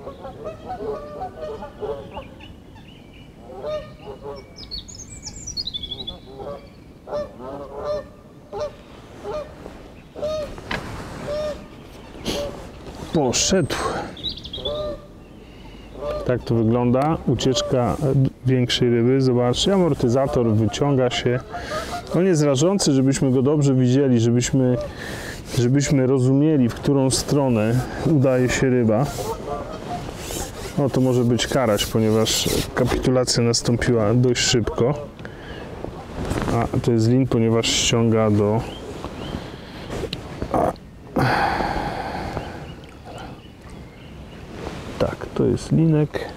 Poszedł. Tak to wygląda. Ucieczka większej ryby. Zobaczcie, amortyzator wyciąga się. On jest rażący, żebyśmy go dobrze widzieli, żebyśmy rozumieli, w którą stronę udaje się ryba. No to może być karaś, ponieważ kapitulacja nastąpiła dość szybko. A to jest lin, ponieważ ściąga do... Tak, to jest linek.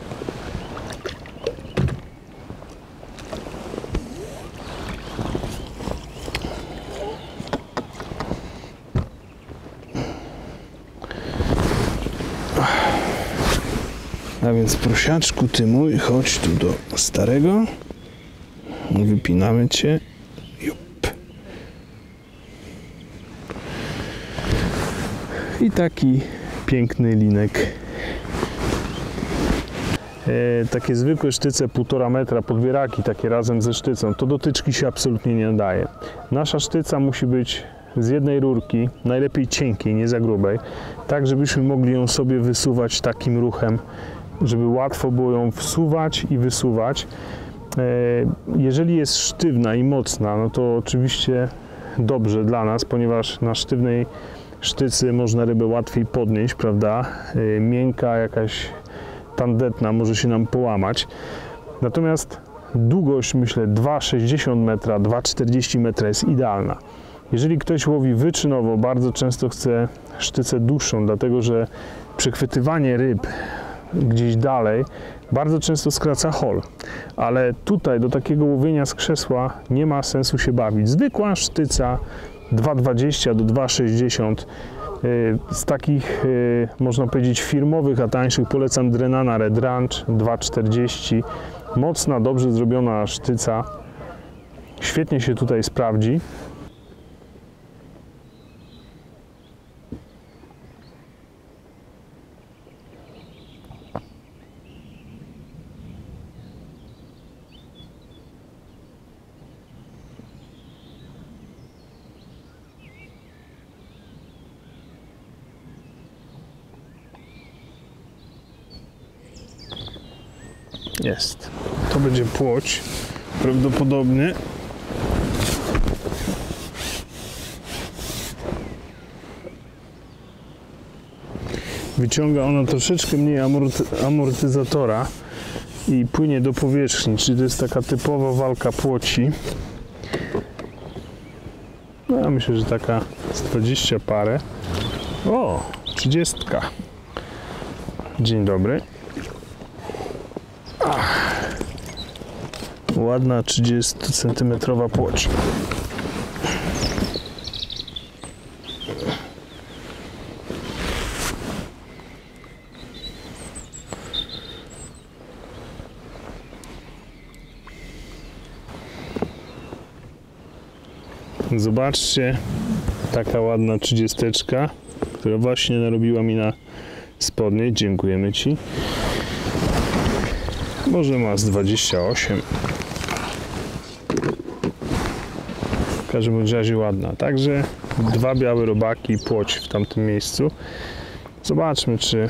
A więc prosiaczku, ty mój, chodź tu do starego. Wypinamy cię. Jup. I taki piękny linek. Takie zwykłe sztyce 1,5 metra, podbieraki takie razem ze sztycą, to do tyczki się absolutnie nie nadaje. Nasza sztyca musi być z jednej rurki, najlepiej cienkiej, nie za grubej, tak żebyśmy mogli ją sobie wysuwać takim ruchem, żeby łatwo było ją wsuwać i wysuwać. Jeżeli jest sztywna i mocna, no to oczywiście dobrze dla nas, ponieważ na sztywnej sztycy można rybę łatwiej podnieść, prawda? Miękka, jakaś tandetna może się nam połamać. Natomiast długość, myślę, 2,60 metra, 2,40 metra jest idealna. Jeżeli ktoś łowi wyczynowo, bardzo często chce sztycę dłuższą, dlatego że przechwytywanie ryb gdzieś dalej bardzo często skraca hol, ale tutaj do takiego łowienia z krzesła nie ma sensu się bawić. Zwykła sztyca 2,20 do 2,60. Z takich, można powiedzieć, firmowych, a tańszych polecam Drenana Red Ranch 2,40. Mocna, dobrze zrobiona sztyca. Świetnie się tutaj sprawdzi. Jest. To będzie płoć. Prawdopodobnie. Wyciąga ona troszeczkę mniej amortyzatora i płynie do powierzchni, czyli to jest taka typowa walka płoci. No, ja myślę, że taka z 20 parę. O, 30. Dzień dobry. Ładna 30 cm płoć. Zobaczcie, taka ładna 30, która właśnie narobiła mi na spodnie. Dziękujemy Ci. Może ma z 28. W każdym razie ładna. Także 2 białe robaki, płoć w tamtym miejscu. Zobaczmy, czy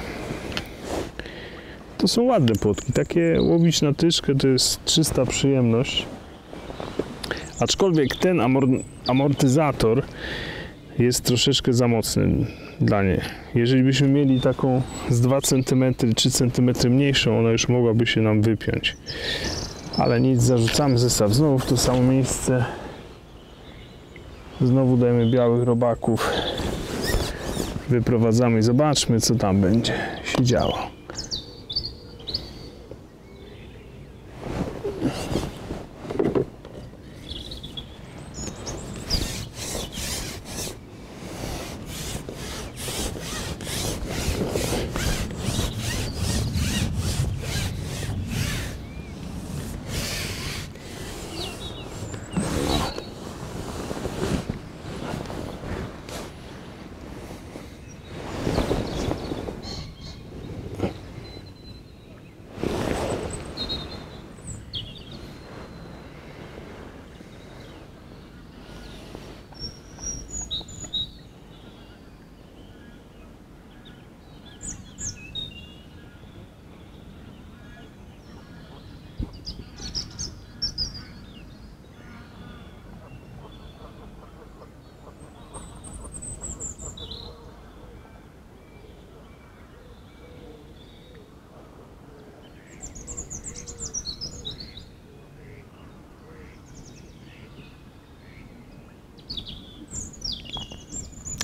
to są ładne płotki. Takie łowić na tyczkę to jest czysta przyjemność. Aczkolwiek ten amortyzator jest troszeczkę za mocny dla niej. Jeżeli byśmy mieli taką z 2 cm, 3 cm mniejszą, ona już mogłaby się nam wypiąć. Ale nic, zarzucamy zestaw znowu w to samo miejsce. Znowu dajemy białych robaków. Wyprowadzamy i zobaczmy, co tam będzie się działo.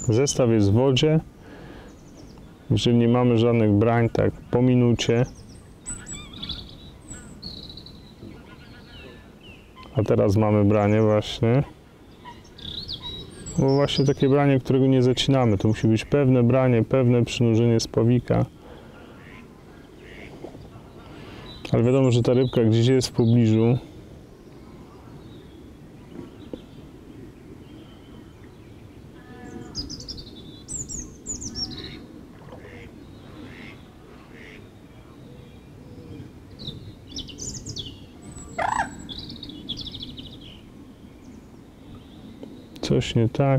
Zestaw jest w wodzie. Jeżeli nie mamy żadnych brań, tak po minucie. A teraz mamy branie właśnie. Bo właśnie takie branie, którego nie zacinamy. To musi być pewne branie, pewne przynurzenie spławika. Ale wiadomo, że ta rybka gdzieś jest w pobliżu. Coś nie tak.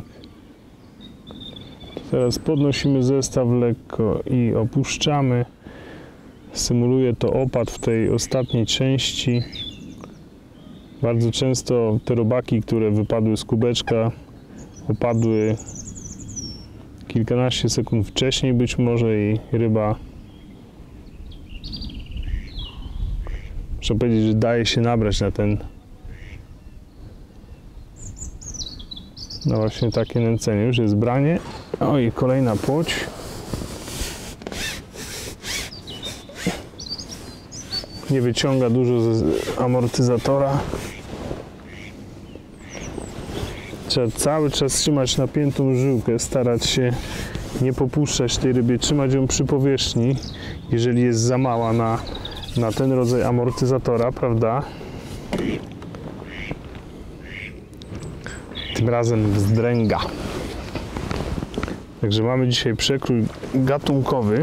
Teraz podnosimy zestaw lekko i opuszczamy. Symuluje to opad w tej ostatniej części. Bardzo często te robaki, które wypadły z kubeczka, opadły kilkanaście sekund wcześniej być może i ryba, muszę powiedzieć, że daje się nabrać na ten, no właśnie takie nęcenie. Już jest branie. O i kolejna płoć. Nie wyciąga dużo z amortyzatora. Trzeba cały czas trzymać napiętą żyłkę, starać się nie popuszczać tej rybie, trzymać ją przy powierzchni, jeżeli jest za mała na ten rodzaj amortyzatora, prawda? Tym razem wzdręga. Także mamy dzisiaj przekrój gatunkowy.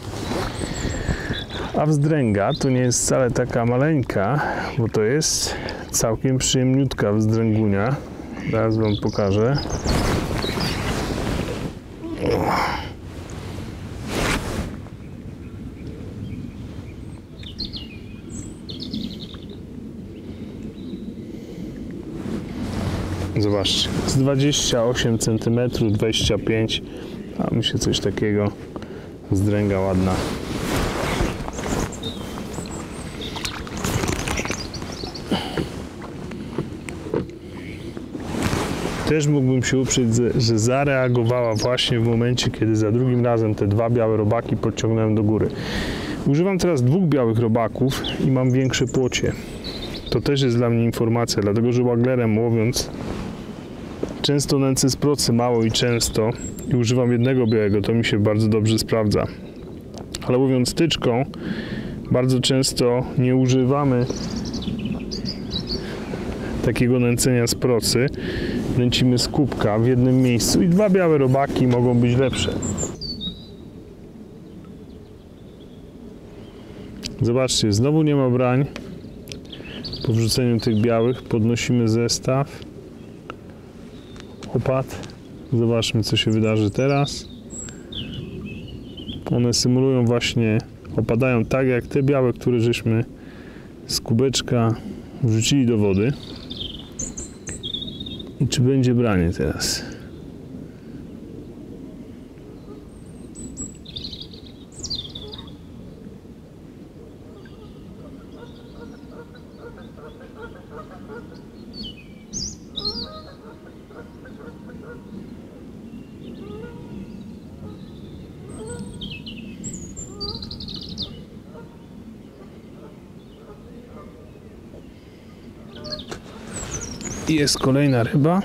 A wzdręga to nie jest wcale taka maleńka, bo to jest całkiem przyjemniutka wzdręgunia. Zaraz wam pokażę. Zobaczcie, z 28 cm, 25 cm, a mi się coś takiego, wzdręga ładna. Też mógłbym się uprzeć, że zareagowała właśnie w momencie, kiedy za drugim razem te dwa białe robaki podciągnąłem do góry. Używam teraz dwóch białych robaków i mam większe płocie. To też jest dla mnie informacja, dlatego że waglerem łowiąc często nęcę z procy mało i często i używam jednego białego, to mi się bardzo dobrze sprawdza. Ale łowiąc tyczką bardzo często nie używamy takiego nęcenia z procy. Nęcimy z kubka w jednym miejscu i dwa białe robaki mogą być lepsze. Zobaczcie, znowu nie ma brań. Po wrzuceniu tych białych podnosimy zestaw. Opad. Zobaczmy, co się wydarzy teraz. One symulują właśnie, opadają tak jak te białe, które żeśmy z kubeczka wrzucili do wody. I czy będzie branie teraz? I jest kolejna ryba.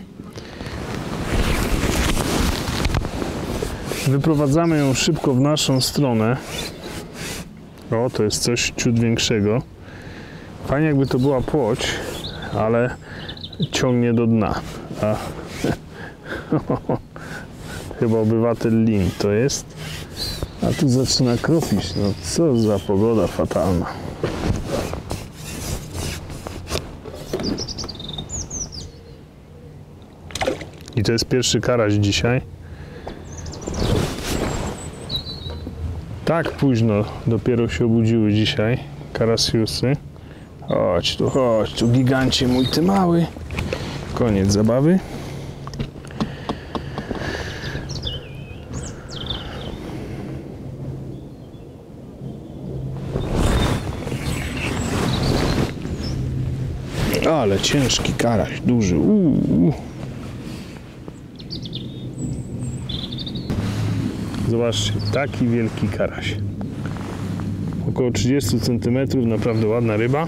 Wyprowadzamy ją szybko w naszą stronę. O, to jest coś ciut większego. Fajnie jakby to była płoć, ale ciągnie do dna. A. Chyba obywatel lin to jest. A tu zaczyna kropić. No co za pogoda fatalna. I to jest pierwszy karaś dzisiaj. Tak późno dopiero się obudziły dzisiaj karasiusy. Chodź tu gigancie mój ty mały. Koniec zabawy. Ale ciężki karaś, duży. Zobaczcie, taki wielki karaś. Około 30 cm, naprawdę ładna ryba.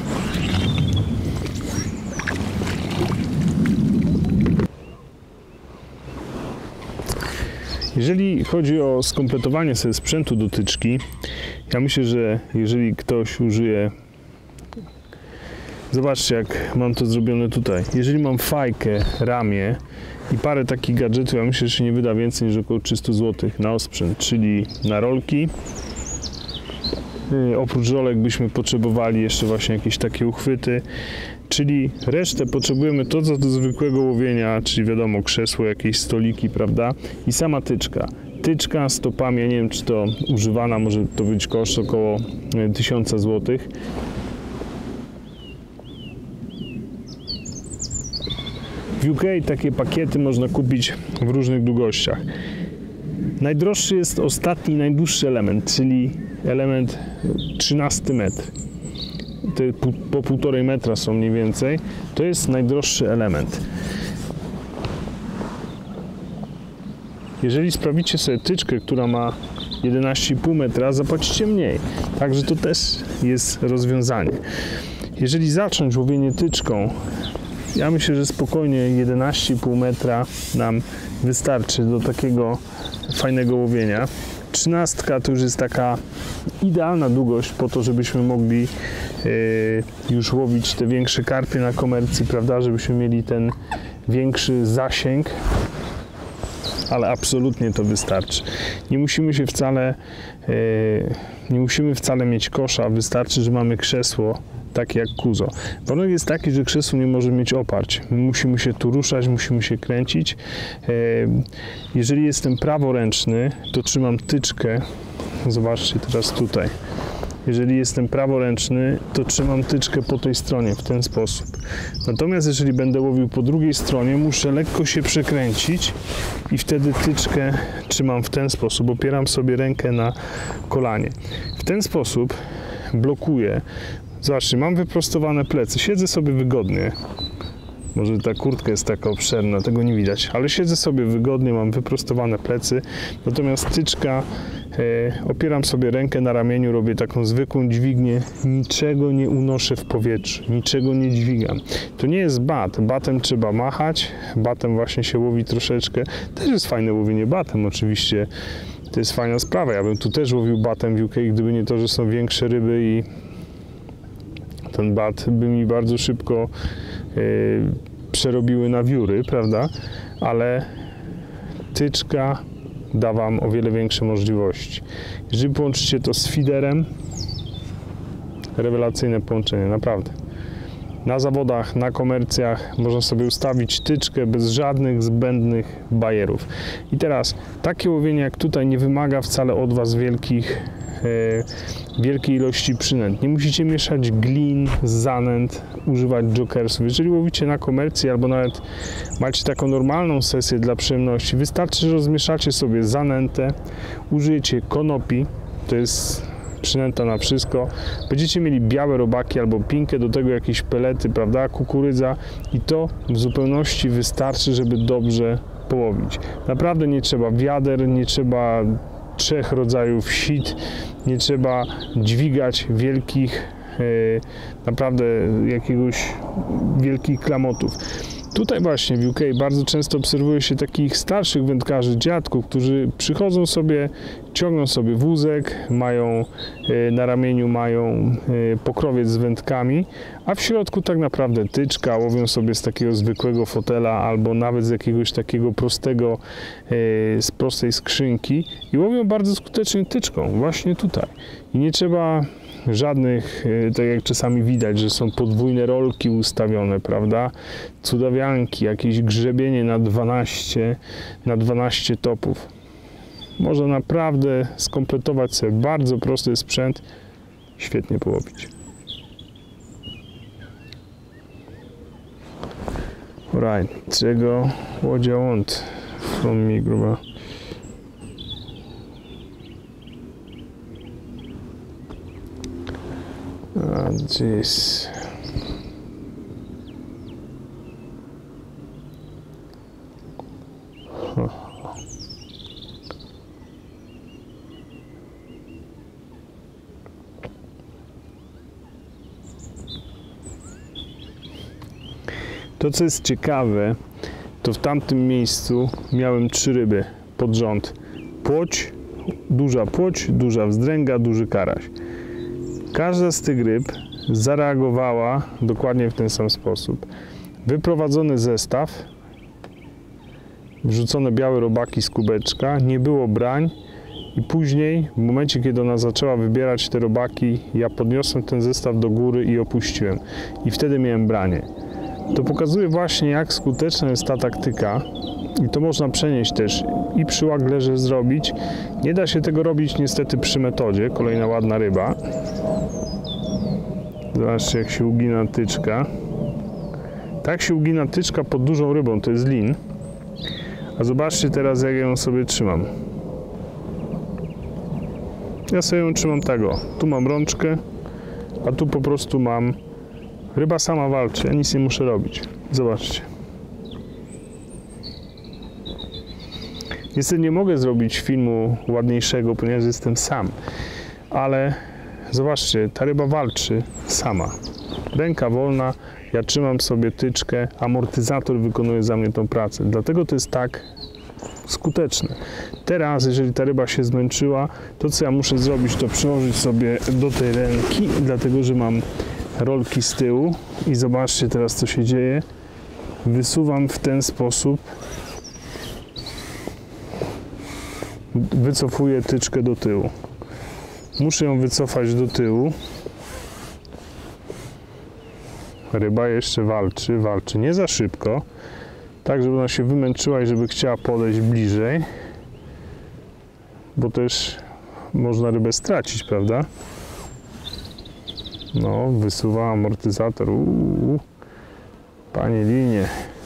Jeżeli chodzi o skompletowanie sobie sprzętu do tyczki, ja myślę, że jeżeli ktoś użyje, zobaczcie jak mam to zrobione tutaj, jeżeli mam fajkę, ramię i parę takich gadżetów, ja myślę, że się nie wyda więcej niż około 300 zł na osprzęt, czyli na rolki. Oprócz rolek byśmy potrzebowali jeszcze właśnie jakieś takie uchwyty, czyli resztę potrzebujemy to co do zwykłego łowienia, czyli wiadomo krzesło, jakieś stoliki, prawda, i sama tyczka. Tyczka z topami, ja nie wiem czy to używana, może to być koszt około 1000 zł. W UK takie pakiety można kupić w różnych długościach. Najdroższy jest ostatni, najdłuższy element, czyli element 13 metr. Te po 1,5 metra są mniej więcej. To jest najdroższy element. Jeżeli sprawicie sobie tyczkę, która ma 11,5 metra, zapłacicie mniej. Także to też jest rozwiązanie. Jeżeli zacząć łowienie tyczką, ja myślę, że spokojnie 11,5 metra nam wystarczy do takiego fajnego łowienia. 13 to już jest taka idealna długość po to, żebyśmy mogli już łowić te większe karpie na komercji, prawda, żebyśmy mieli ten większy zasięg, ale absolutnie to wystarczy. Nie musimy wcale mieć kosza, wystarczy, że mamy krzesło takie jak kuzo. Warunek jest taki, że krzesło nie może mieć oparć. My musimy się tu ruszać, musimy się kręcić. Jeżeli jestem praworęczny, to trzymam tyczkę. Zobaczcie teraz tutaj. Jeżeli jestem praworęczny, to trzymam tyczkę po tej stronie w ten sposób. Natomiast jeżeli będę łowił po drugiej stronie, muszę lekko się przekręcić i wtedy tyczkę trzymam w ten sposób. Opieram sobie rękę na kolanie. W ten sposób blokuję. Zobaczcie, mam wyprostowane plecy, siedzę sobie wygodnie. Może ta kurtka jest taka obszerna, tego nie widać, ale siedzę sobie wygodnie, mam wyprostowane plecy. Natomiast tyczka, opieram sobie rękę na ramieniu, robię taką zwykłą dźwignię, niczego nie unoszę w powietrzu, niczego nie dźwigam. To nie jest bat, batem trzeba machać, batem właśnie się łowi troszeczkę. Też jest fajne łowienie batem, oczywiście. To jest fajna sprawa, ja bym tu też łowił batem w UK, gdyby nie to, że są większe ryby i ten bat by mi bardzo szybko przerobiły na wióry, prawda? Ale tyczka da Wam o wiele większe możliwości. Jeżeli połączycie to z feederem, rewelacyjne połączenie, naprawdę. Na zawodach, na komercjach można sobie ustawić tyczkę bez żadnych zbędnych bajerów. I teraz takie łowienie jak tutaj nie wymaga wcale od Was wielkiej ilości przynęt. Nie musicie mieszać glin, zanęt, używać jokersów. Jeżeli łowicie na komercji albo nawet macie taką normalną sesję dla przyjemności, wystarczy, że rozmieszacie sobie zanętę, użyjecie konopi, to jest przynęta na wszystko. Będziecie mieli białe robaki albo pinkę, do tego jakieś pelety, prawda, kukurydza i to w zupełności wystarczy, żeby dobrze połowić. Naprawdę nie trzeba wiader, nie trzeba 3 rodzajów sit, nie trzeba dźwigać wielkich, naprawdę wielkich klamotów. Tutaj właśnie w UK bardzo często obserwuje się takich starszych wędkarzy, dziadków, którzy przychodzą sobie, ciągną sobie wózek, mają na ramieniu pokrowiec z wędkami, a w środku tak naprawdę tyczka, łowią sobie z takiego zwykłego fotela albo nawet z jakiegoś takiego z prostej skrzynki i łowią bardzo skutecznie tyczką, właśnie tutaj. I nie trzeba żadnych, tak jak czasami widać, że są podwójne rolki ustawione, prawda? Cudawianki, jakieś grzebienie na 12 topów. Można naprawdę skompletować sobie bardzo prosty sprzęt, świetnie połowić. Alright, czego what do you want from me, gruba? Jeez. To, co jest ciekawe, to w tamtym miejscu miałem 3 ryby pod rząd. Płoć, duża wzdręga, duży karaś. Każda z tych ryb zareagowała dokładnie w ten sam sposób. Wyprowadzony zestaw, wrzucone białe robaki z kubeczka, nie było brań i później, w momencie kiedy ona zaczęła wybierać te robaki, ja podniosłem ten zestaw do góry i opuściłem. I wtedy miałem branie. To pokazuje właśnie, jak skuteczna jest ta taktyka i to można przenieść też i przy waglerze zrobić. Nie da się tego robić niestety przy metodzie. Kolejna ładna ryba. Zobaczcie, jak się ugina tyczka. Tak się ugina tyczka pod dużą rybą, to jest lin. A zobaczcie teraz, jak ja ją sobie trzymam. Ja sobie ją trzymam tego. Tu mam rączkę, a tu po prostu mam... Ryba sama walczy, ja nic nie muszę robić. Zobaczcie. Niestety nie mogę zrobić filmu ładniejszego, ponieważ jestem sam. Ale zobaczcie, ta ryba walczy sama. Ręka wolna, ja trzymam sobie tyczkę, amortyzator wykonuje za mnie tą pracę. Dlatego to jest tak skuteczne. Teraz, jeżeli ta ryba się zmęczyła, to co ja muszę zrobić, to przyłożyć sobie do tej ręki, dlatego że mam rolki z tyłu i zobaczcie teraz, co się dzieje. Wysuwam w ten sposób, wycofuję tyczkę do tyłu. Muszę ją wycofać do tyłu. Ryba jeszcze walczy, nie za szybko, tak żeby ona się wymęczyła i żeby chciała podejść bliżej, bo też można rybę stracić, prawda? No, wysuwa amortyzator. Panie linie.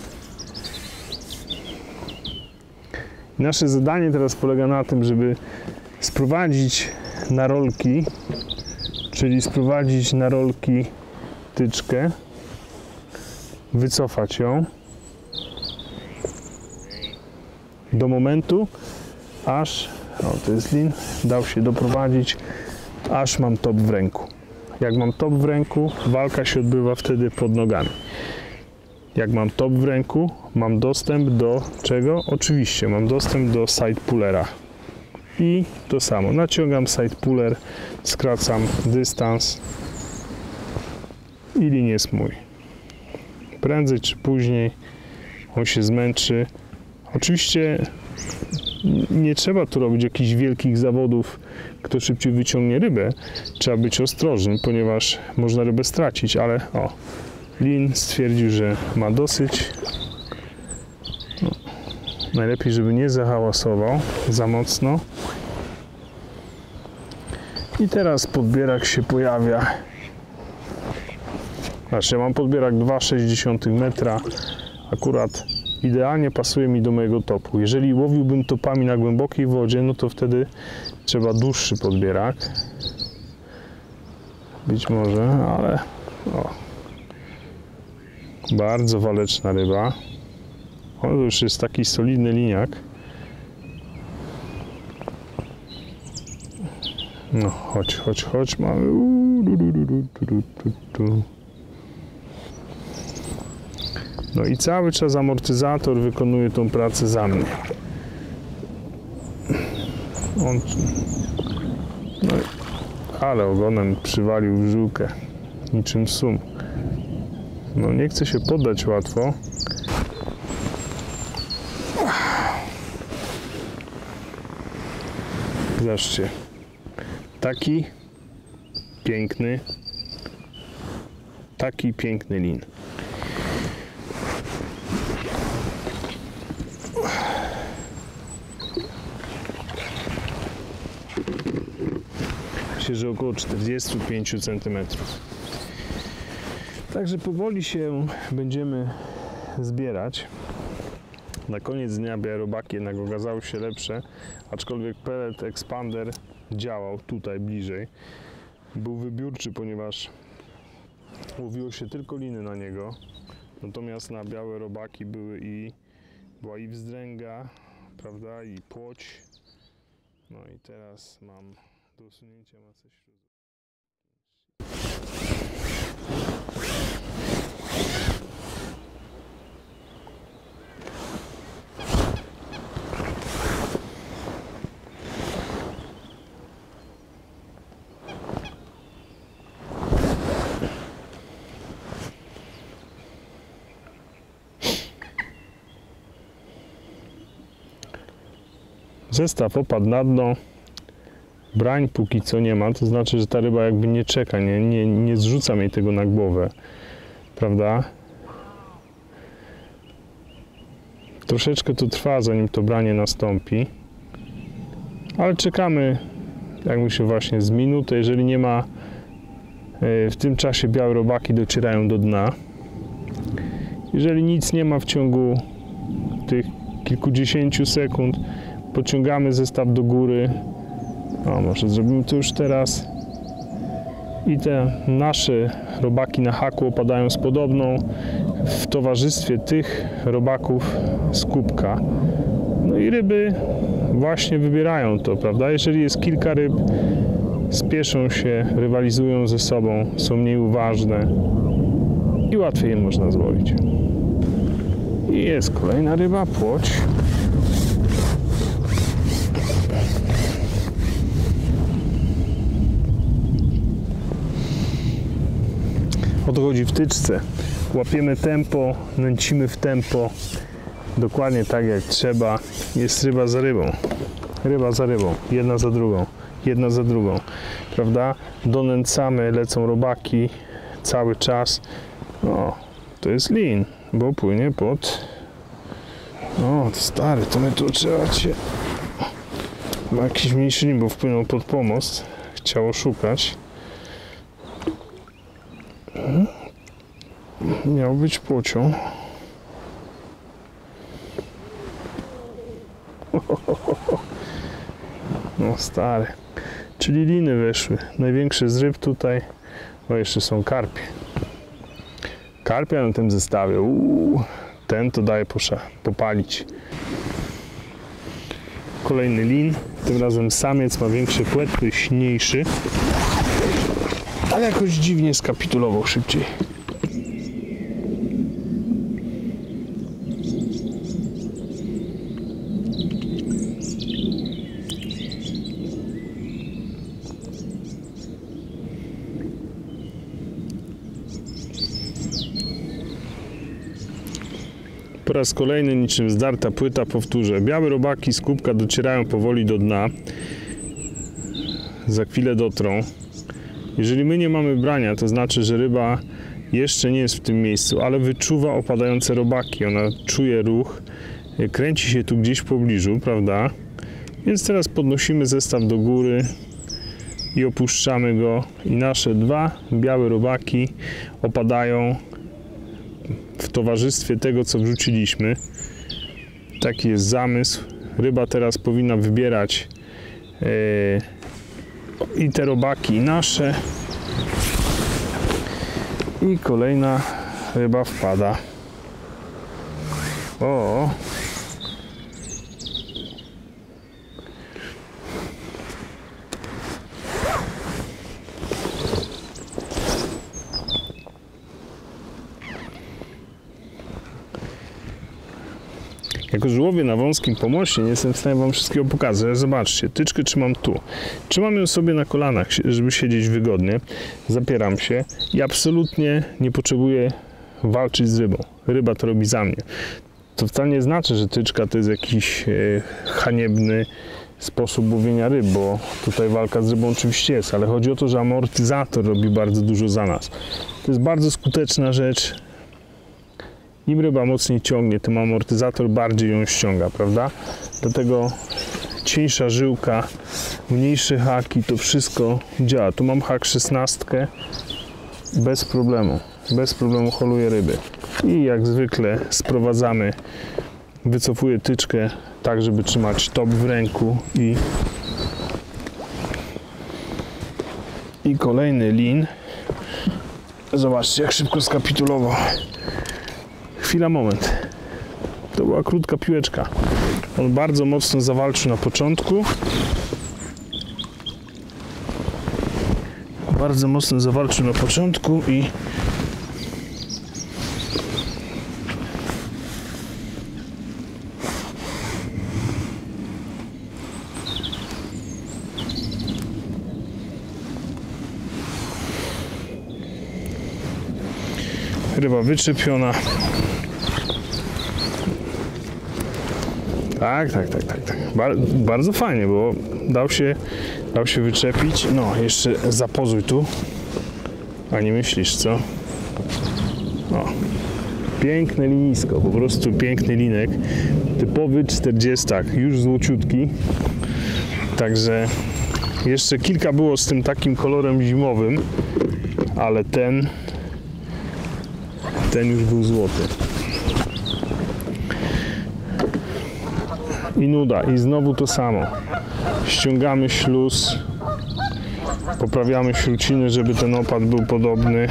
Nasze zadanie teraz polega na tym, żeby sprowadzić na rolki, czyli sprowadzić na rolki tyczkę, wycofać ją do momentu, aż, to jest lin, dał się doprowadzić, aż mam top w ręku. Jak mam top w ręku, walka się odbywa wtedy pod nogami. Jak mam top w ręku, mam dostęp do czego? Oczywiście mam dostęp do side pullera. I to samo, naciągam side puller, skracam dystans i lin jest mój. Prędzej czy później on się zmęczy. Oczywiście nie trzeba tu robić jakichś wielkich zawodów, kto szybciej wyciągnie rybę. Trzeba być ostrożnym, ponieważ można rybę stracić, ale lin stwierdził, że ma dosyć. Najlepiej, żeby nie zahałasował za mocno. I teraz podbierak się pojawia. Znaczy, ja mam podbierak 2,6 metra. Akurat idealnie pasuje mi do mojego topu. Jeżeli łowiłbym topami na głębokiej wodzie, no to wtedy trzeba dłuższy podbierak. Być może, ale bardzo waleczna ryba. To już jest taki solidny liniak. No, chodź, mamy. No i cały czas amortyzator wykonuje tą pracę za mnie. Ale ogonem przywalił w żyłkę, niczym sum. No nie chce się poddać łatwo. Zobaczcie, taki piękny lin. Myślę, że około 45 cm. Także powoli się będziemy zbierać. Na koniec dnia białe robaki jednak okazały się lepsze, aczkolwiek pellet expander działał tutaj bliżej. Był wybiórczy, ponieważ łowiło się tylko liny na niego. Natomiast na białe robaki była i wzdręga, prawda, i płoć. No i teraz mam do usunięcia masę śluzów. Zestaw opadł na dno. Brań póki co nie ma, to znaczy, że ta ryba jakby nie czeka, nie zrzucam jej tego na głowę, prawda? Troszeczkę to trwa, zanim to branie nastąpi, ale czekamy, jak myślę, właśnie z minutę. Jeżeli nie ma, w tym czasie białe robaki docierają do dna. Jeżeli nic nie ma w ciągu tych kilkudziesięciu sekund, pociągamy zestaw do góry. O, może zrobimy to już teraz. I te nasze robaki na haku opadają z podobną w towarzystwie tych robaków z kubka. No i ryby właśnie wybierają to, prawda? Jeżeli jest kilka ryb, spieszą się, rywalizują ze sobą, są mniej uważne i łatwiej je można złowić. I jest kolejna ryba, płoć. O to chodzi w tyczce. Łapiemy tempo, nęcimy w tempo, dokładnie tak jak trzeba. Jest ryba za rybą. Ryba za rybą, jedna za drugą, jedna za drugą, prawda? Donęcamy, lecą robaki cały czas. O, to jest lin, bo płynie pod... O, stary, to my tu trzeba cię... Ma jakiś mniejszy lin, bo wpłynął pod pomost. Chciało szukać. Miał być płocią. No stary. Czyli liny weszły. Największy z ryb tutaj. O, jeszcze są karpie. Karpia na tym zestawie. Ten to daje popalić. Kolejny lin. Tym razem samiec ma większe płetwy, pyśniejszy. Ale jakoś dziwnie skapitulował szybciej. Po raz kolejny, niczym zdarta płyta, powtórzę. Białe robaki z kubka docierają powoli do dna. Za chwilę dotrą. Jeżeli my nie mamy brania, to znaczy, że ryba jeszcze nie jest w tym miejscu, ale wyczuwa opadające robaki. Ona czuje ruch, kręci się tu gdzieś w pobliżu, prawda? Więc teraz podnosimy zestaw do góry i opuszczamy go. I nasze dwa białe robaki opadają w towarzystwie tego, co wrzuciliśmy. Taki jest zamysł. Ryba teraz powinna wybierać i te robaki nasze. I kolejna ryba wpada. O! Jako że łowię na wąskim pomoście, nie jestem w stanie wam wszystkiego pokazać. Zobaczcie, tyczkę trzymam tu. Trzymam ją sobie na kolanach, żeby siedzieć wygodnie. Zapieram się i absolutnie nie potrzebuję walczyć z rybą. Ryba to robi za mnie. To wcale nie znaczy, że tyczka to jest jakiś haniebny sposób łowienia ryb, bo tutaj walka z rybą oczywiście jest, ale chodzi o to, że amortyzator robi bardzo dużo za nas. To jest bardzo skuteczna rzecz. Im ryba mocniej ciągnie, tym amortyzator bardziej ją ściąga, prawda? Dlatego cieńsza żyłka, mniejsze haki, to wszystko działa. Tu mam hak 16, bez problemu holuję ryby. I jak zwykle sprowadzamy, wycofuję tyczkę tak, żeby trzymać top w ręku i kolejny lin. Zobaczcie, jak szybko skapitulował. Chwila, moment. To była krótka piłeczka. On bardzo mocno zawalczył na początku. I ryba wyczepiona. Tak. Bardzo fajnie, bo dał się wyczepić. No, jeszcze zapozuj tu. A nie myślisz, co? O. Piękne linisko, po prostu piękny linek. Typowy 40, już złociutki. Także jeszcze kilka było z tym takim kolorem zimowym, ale ten już był złoty. I nuda, i znowu to samo. Ściągamy śluz, poprawiamy śruciny, żeby ten opad był podobny.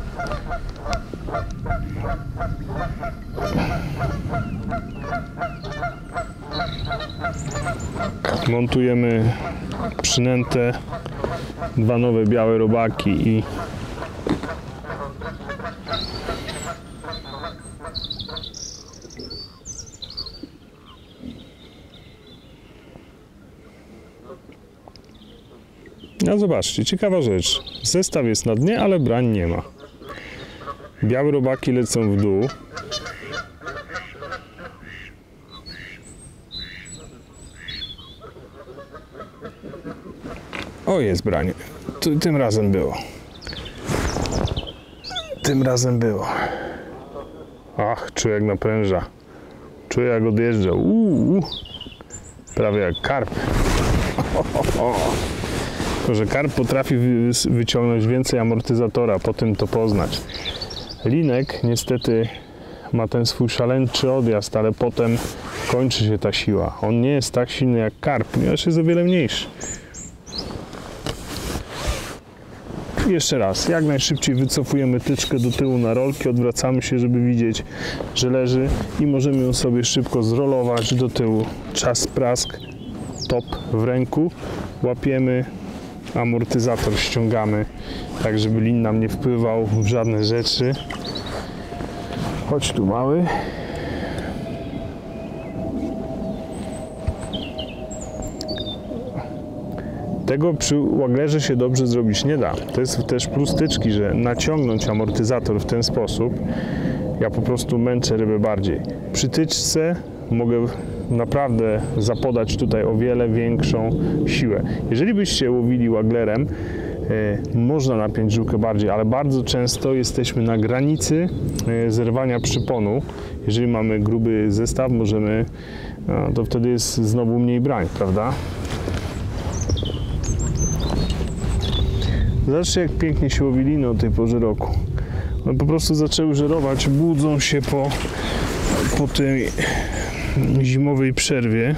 Montujemy przynętę, 2 nowe białe robaki i no zobaczcie, ciekawa rzecz. Zestaw jest na dnie, ale brań nie ma. Białe robaki lecą w dół. O, jest branie. Tym razem było. Ach, czuję jak napręża. Czuję jak odjeżdża. Prawie jak karp. Tylko że karp potrafi wyciągnąć więcej amortyzatora, po tym to poznać. Linek niestety ma ten swój szaleńczy odjazd, ale potem kończy się ta siła. On nie jest tak silny jak karp, ponieważ jest o wiele mniejszy. Jeszcze raz, jak najszybciej wycofujemy tyczkę do tyłu na rolki, odwracamy się, żeby widzieć, że leży i możemy ją sobie szybko zrolować do tyłu. Czas prask, top w ręku, łapiemy, amortyzator ściągamy, tak żeby lin nam nie wpływał w żadne rzeczy. Chodź tu, mały. Tego przy łaglerze się dobrze zrobić nie da. To jest też plus tyczki, że naciągnąć amortyzator w ten sposób, ja po prostu męczę rybę bardziej. Przy tyczce mogę naprawdę zapodać tutaj o wiele większą siłę. Jeżeli byście łowili łaglerem, można napiąć żyłkę bardziej, ale bardzo często jesteśmy na granicy zerwania przyponu. Jeżeli mamy gruby zestaw, możemy, to wtedy jest znowu mniej brań, prawda? Zobaczcie, jak pięknie się łowi liny o tej porze roku. One po prostu zaczęły żerować, budzą się po tej zimowej przerwie.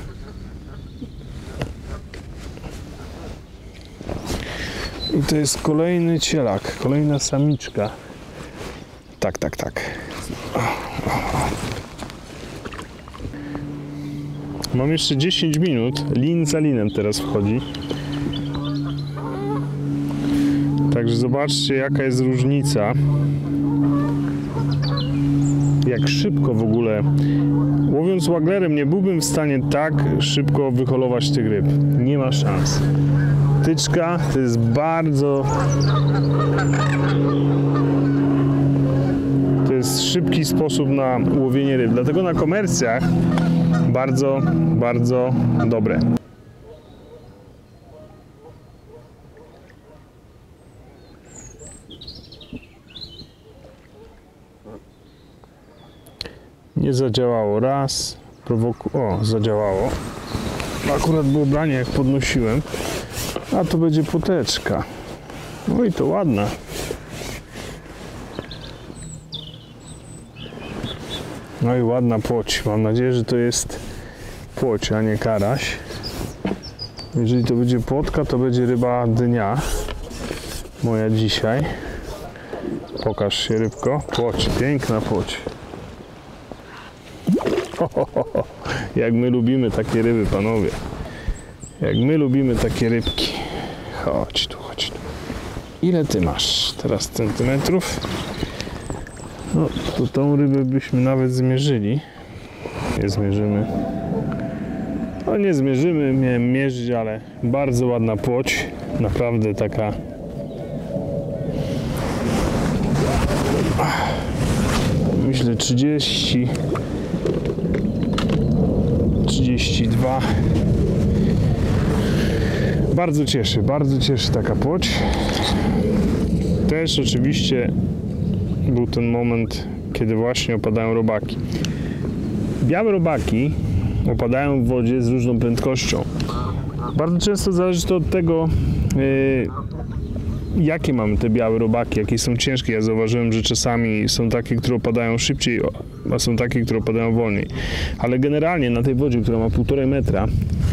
I to jest kolejny cielak, kolejna samiczka. Tak. Mam jeszcze 10 minut, lin za linem teraz wchodzi. Także zobaczcie, jaka jest różnica. Jak szybko w ogóle. Łowiąc łaglerem nie byłbym w stanie tak szybko wyholować tych ryb. Nie ma szans. Tyczka to jest bardzo... To jest szybki sposób na łowienie ryb. Dlatego na komercjach bardzo dobre. Nie zadziałało raz, zadziałało. Akurat było branie, jak podnosiłem, a to będzie płoteczka. No i to ładna. No i ładna płoć. Mam nadzieję, że to jest płoć, a nie karaś. Jeżeli to będzie płotka, to będzie ryba dnia moja dzisiaj. Pokaż się, rybko. Płoć, piękna płoć. Jak my lubimy takie ryby, panowie. Jak my lubimy takie rybki. Chodź tu. Ile ty masz teraz centymetrów? No, to tą rybę byśmy nawet zmierzyli. Nie zmierzymy. No nie zmierzymy, miałem mierzyć, ale bardzo ładna płoć. Naprawdę taka... Myślę 30 32. Bardzo cieszy taka płoć. Też oczywiście był ten moment, kiedy właśnie opadają robaki. Białe robaki opadają w wodzie z różną prędkością. Bardzo często zależy to od tego, jakie mamy te białe robaki, jakie są ciężkie. Ja zauważyłem, że czasami są takie, które opadają szybciej, a są takie, które opadają wolniej. Ale generalnie na tej wodzie, która ma 1,5 metra,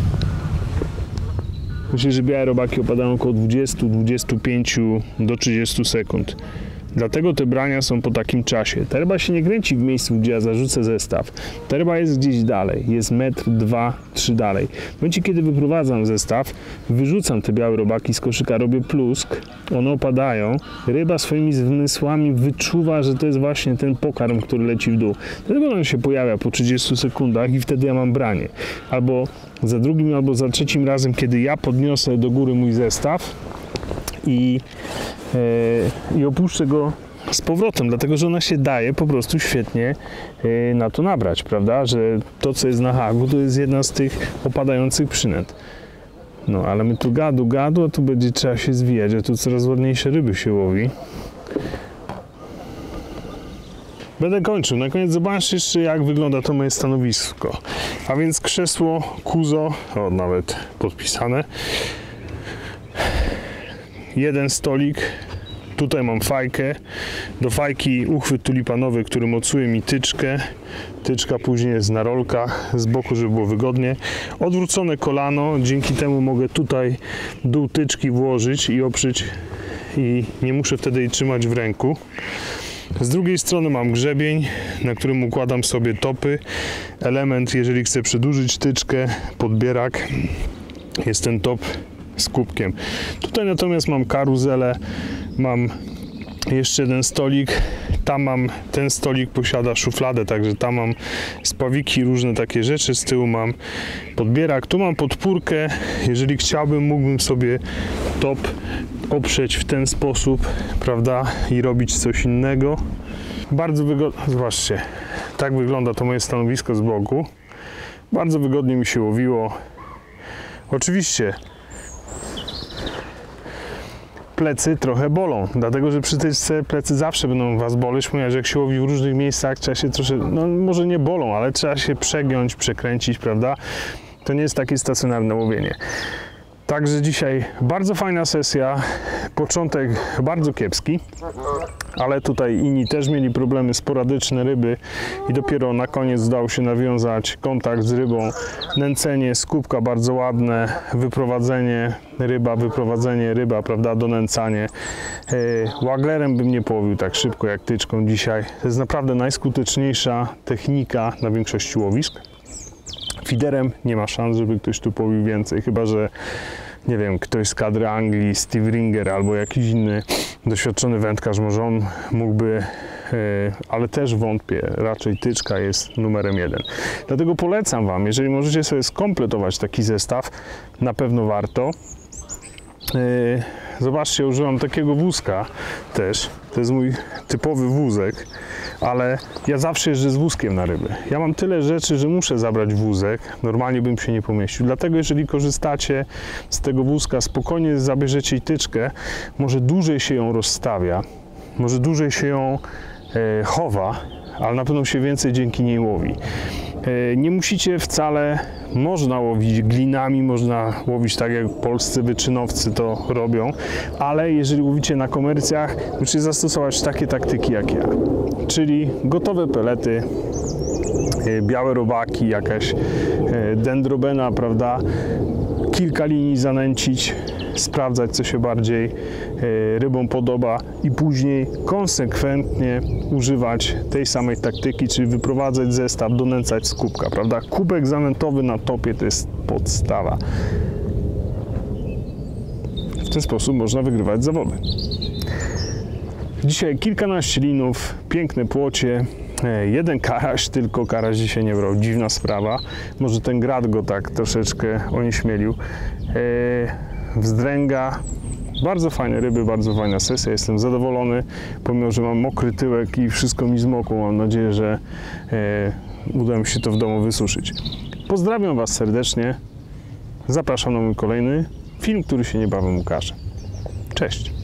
myślę, że białe robaki opadają około 20, 25 do 30 sekund. Dlatego te brania są po takim czasie. Ta ryba się nie kręci w miejscu, gdzie ja zarzucę zestaw. Ta ryba jest gdzieś dalej, jest metr, 2, 3 dalej. W momencie, kiedy wyprowadzam zestaw, wyrzucam te białe robaki z koszyka, robię plusk, one opadają. Ryba swoimi zmysłami wyczuwa, że to jest właśnie ten pokarm, który leci w dół. Dlatego on się pojawia po 30 sekundach i wtedy ja mam branie. Albo za drugim, albo za trzecim razem, kiedy ja podniosę do góry mój zestaw i opuszczę go z powrotem, dlatego że ona się daje po prostu świetnie na to nabrać, prawda? Że to, co jest na hagu, to jest jedna z tych opadających przynęt. No, ale my tu gadu, a tu będzie trzeba się zwijać, a tu coraz ładniejsze ryby się łowi. Będę kończył. Na koniec zobaczcie jeszcze, jak wygląda to moje stanowisko. A więc krzesło Kuzo, o, nawet podpisane. Jeden stolik, tutaj mam fajkę, do fajki uchwyt tulipanowy, który mocuje mi tyczkę, tyczka później jest na rolkach z boku, żeby było wygodnie, odwrócone kolano, dzięki temu mogę tutaj dół tyczki włożyć i oprzeć i nie muszę wtedy jej trzymać w ręku. Z drugiej strony mam grzebień, na którym układam sobie topy, element, jeżeli chcę przedłużyć tyczkę, podbierak, jest ten top z kubkiem. Tutaj natomiast mam karuzelę, mam jeszcze jeden stolik, tam mam, ten stolik posiada szufladę, także tam mam spawiki, różne takie rzeczy, z tyłu mam podbierak, tu mam podpórkę, jeżeli chciałbym, mógłbym sobie top oprzeć w ten sposób, prawda, i robić coś innego. Bardzo wygodnie, zobaczcie, tak wygląda to moje stanowisko z boku, bardzo wygodnie mi się łowiło. Oczywiście plecy trochę bolą, dlatego że przy tyczce plecy zawsze będą was boleć, ponieważ jak się łowi w różnych miejscach, trzeba się troszkę, no może nie bolą, ale trzeba się przegiąć, przekręcić, prawda? To nie jest takie stacjonarne łowienie. Także dzisiaj bardzo fajna sesja, początek bardzo kiepski, ale tutaj inni też mieli problemy, sporadyczne ryby i dopiero na koniec udało się nawiązać kontakt z rybą, nęcenie z kubka bardzo ładne, wyprowadzenie ryba, prawda, donęcanie. Waglerem bym nie połowił tak szybko jak tyczką dzisiaj. To jest naprawdę najskuteczniejsza technika na większości łowisk. Feederem nie ma szans, żeby ktoś tu połowił więcej, chyba że, nie wiem, ktoś z kadry Anglii, Steve Ringer albo jakiś inny doświadczony wędkarz, może on mógłby, ale też wątpię, raczej tyczka jest numerem 1. Dlatego polecam wam, jeżeli możecie sobie skompletować taki zestaw, na pewno warto. Zobaczcie, użyłam takiego wózka też, to jest mój typowy wózek, ale ja zawsze jeżdżę z wózkiem na ryby. Ja mam tyle rzeczy, że muszę zabrać wózek, normalnie bym się nie pomieścił. Dlatego jeżeli korzystacie z tego wózka, spokojnie zabierzecie i tyczkę, może dłużej się ją rozstawia, może dłużej się ją chowa, ale na pewno się więcej dzięki niej łowi. Nie musicie wcale, można łowić glinami, można łowić tak jak polscy wyczynowcy to robią, ale jeżeli łowicie na komercjach, musicie zastosować takie taktyki jak ja, czyli gotowe pelety, białe robaki, jakaś dendrobena, prawda, kilka linii zanęcić, sprawdzać, co się bardziej rybom podoba i później konsekwentnie używać tej samej taktyki, czyli wyprowadzać zestaw, donęcać z kubka, prawda? Kubek zanętowy na topie to jest podstawa. W ten sposób można wygrywać zawody. Dzisiaj kilkanaście linów, piękne płocie, jeden karaś, tylko karaś dzisiaj nie brał, dziwna sprawa. Może ten grat go tak troszeczkę onieśmielił. Wzdręga, Bardzo fajne ryby, bardzo fajna sesja, jestem zadowolony, pomimo że mam mokry tyłek i wszystko mi zmokło, mam nadzieję, że uda mi się to w domu wysuszyć. Pozdrawiam Was serdecznie, zapraszam na mój kolejny film, który się niebawem ukaże. Cześć!